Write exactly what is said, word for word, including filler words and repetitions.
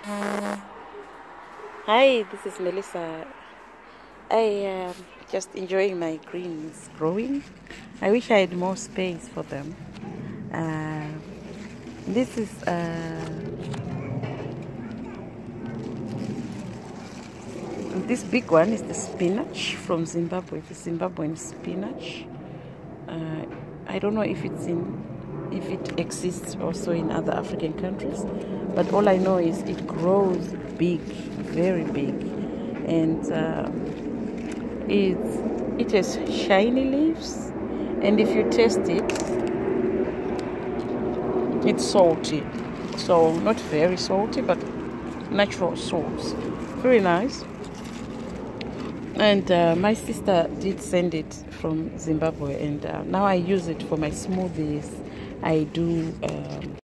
Hi, this is Melissa. I am just enjoying my greens growing. I wish I had more space for them. Uh, this is uh, this big one is the spinach from Zimbabwe. The Zimbabwean spinach. Uh, I don't know if it's in if it exists also in other African countries, but all I know is it grows big, very big, and uh, it it has shiny leaves, and if you taste it, it's salty. So not very salty, but natural salt. Very nice. And uh, my sister did send it from Zimbabwe, and uh, now I use it for my smoothies. I do um,